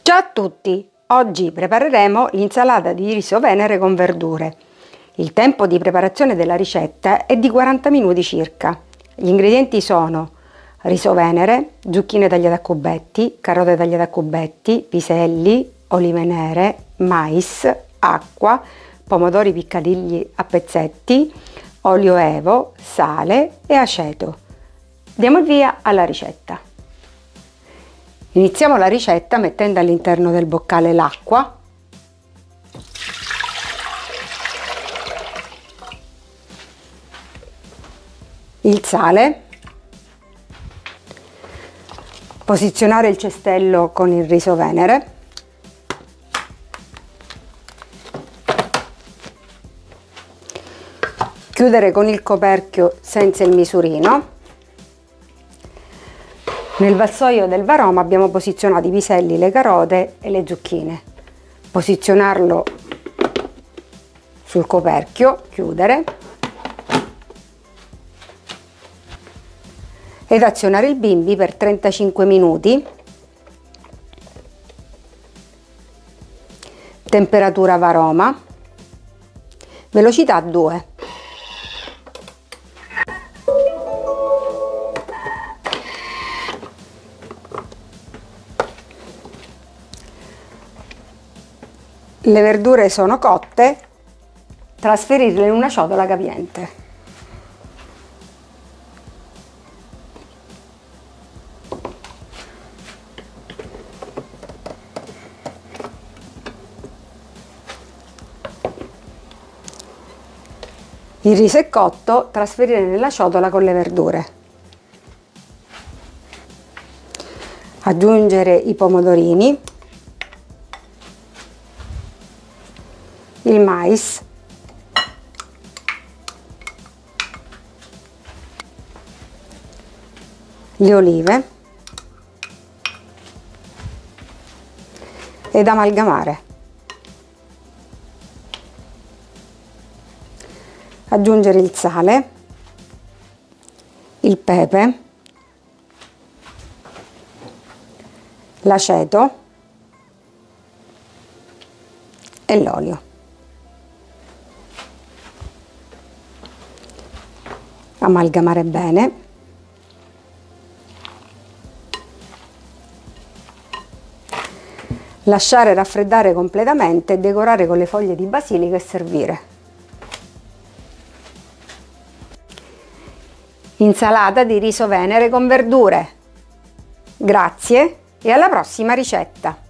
Ciao a tutti! Oggi prepareremo l'insalata di riso venere con verdure. Il tempo di preparazione della ricetta è di 40 minuti circa. Gli ingredienti sono riso venere, zucchine tagliate a cubetti, carote tagliate a cubetti, piselli, olive nere, mais, acqua, pomodori piccadigli a pezzetti, olio evo, sale e aceto. Diamo il via alla ricetta. Iniziamo la ricetta mettendo all'interno del boccale l'acqua, il sale, posizionare il cestello con il riso venere, chiudere con il coperchio senza il misurino. Nel vassoio del varoma abbiamo posizionato i piselli, le carote e le zucchine. Posizionarlo sul coperchio, chiudere ed azionare il bimbi per 35 minuti. Temperatura varoma, velocità 2. Le verdure sono cotte, trasferirle in una ciotola capiente. Il riso è cotto, trasferire nella ciotola con le verdure. Aggiungere i pomodorini, il mais, le olive ed amalgamare. Aggiungere il sale, il pepe, l'aceto e l'olio. Amalgamare bene. Lasciare raffreddare completamente e decorare con le foglie di basilico e servire. Insalata di riso venere con verdure. Grazie e alla prossima ricetta!